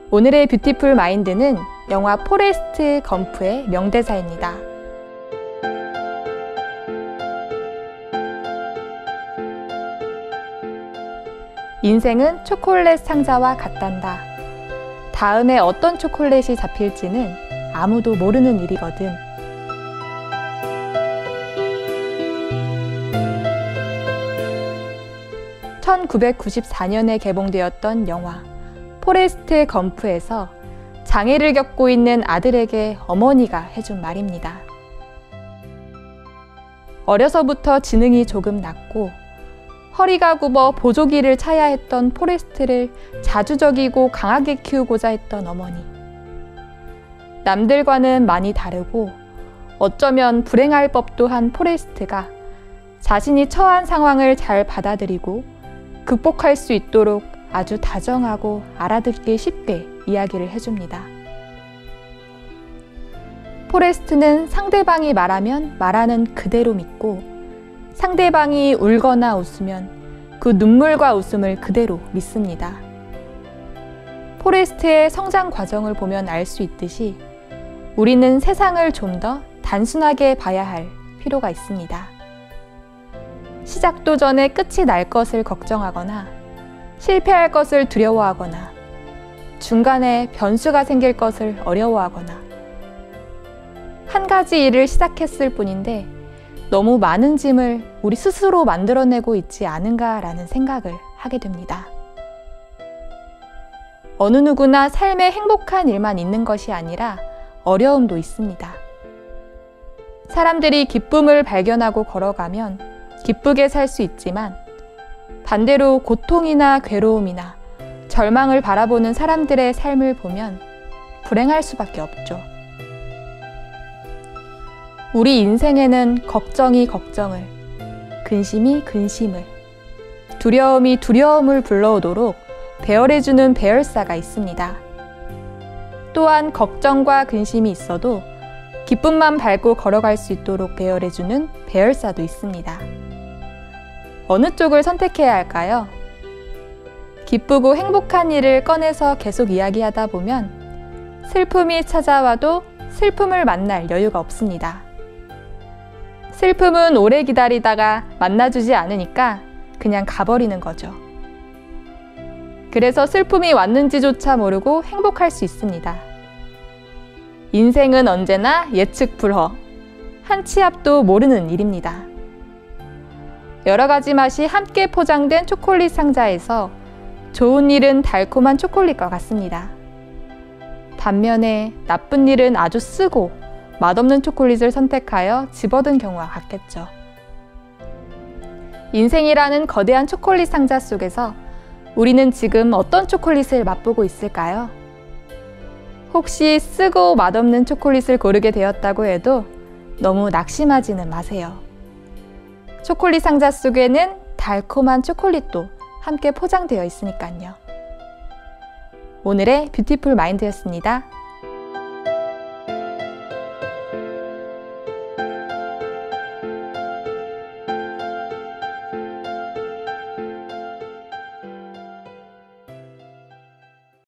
오늘의 뷰티풀 마인드는 영화 포레스트 검프의 명대사입니다. 인생은 초콜릿 상자와 같단다. 다음에 어떤 초콜릿이 잡힐지는 아무도 모르는 일이거든. (1994년에) 개봉되었던 영화 포레스트 검프에서 장애를 겪고 있는 아들에게 어머니가 해준 말입니다. 어려서부터 지능이 조금 낮고 허리가 굽어 보조기를 차야 했던 포레스트를 자주적이고 강하게 키우고자 했던 어머니. 남들과는 많이 다르고 어쩌면 불행할 법도 한 포레스트가 자신이 처한 상황을 잘 받아들이고 극복할 수 있도록 아주 다정하고 알아듣기 쉽게 이야기를 해줍니다. 포레스트는 상대방이 말하면 말하는 그대로 믿고 상대방이 울거나 웃으면 그 눈물과 웃음을 그대로 믿습니다. 포레스트의 성장 과정을 보면 알 수 있듯이 우리는 세상을 좀 더 단순하게 봐야 할 필요가 있습니다. 시작도 전에 끝이 날 것을 걱정하거나 실패할 것을 두려워하거나 중간에 변수가 생길 것을 어려워하거나 한 가지 일을 시작했을 뿐인데 너무 많은 짐을 우리 스스로 만들어내고 있지 않은가라는 생각을 하게 됩니다. 어느 누구나 삶에 행복한 일만 있는 것이 아니라 어려움도 있습니다. 사람들이 기쁨을 발견하고 걸어가면 기쁘게 살 수 있지만 반대로 고통이나 괴로움이나 절망을 바라보는 사람들의 삶을 보면 불행할 수밖에 없죠. 우리 인생에는 걱정이 걱정을, 근심이 근심을, 두려움이 두려움을 불러오도록 배열해주는 배열사가 있습니다. 또한 걱정과 근심이 있어도 기쁨만 밟고 걸어갈 수 있도록 배열해주는 배열사도 있습니다. 어느 쪽을 선택해야 할까요? 기쁘고 행복한 일을 꺼내서 계속 이야기하다 보면 슬픔이 찾아와도 슬픔을 만날 여유가 없습니다. 슬픔은 오래 기다리다가 만나주지 않으니까 그냥 가버리는 거죠. 그래서 슬픔이 왔는지조차 모르고 행복할 수 있습니다. 인생은 언제나 예측 불허, 한 치 앞도 모르는 일입니다. 여러 가지 맛이 함께 포장된 초콜릿 상자에서 좋은 일은 달콤한 초콜릿과 같습니다. 반면에 나쁜 일은 아주 쓰고 맛없는 초콜릿을 선택하여 집어든 경우와 같겠죠. 인생이라는 거대한 초콜릿 상자 속에서 우리는 지금 어떤 초콜릿을 맛보고 있을까요? 혹시 쓰고 맛없는 초콜릿을 고르게 되었다고 해도 너무 낙심하지는 마세요. 초콜릿 상자 속에는 달콤한 초콜릿도 함께 포장되어 있으니까요. 오늘의 뷰티풀 마인드였습니다.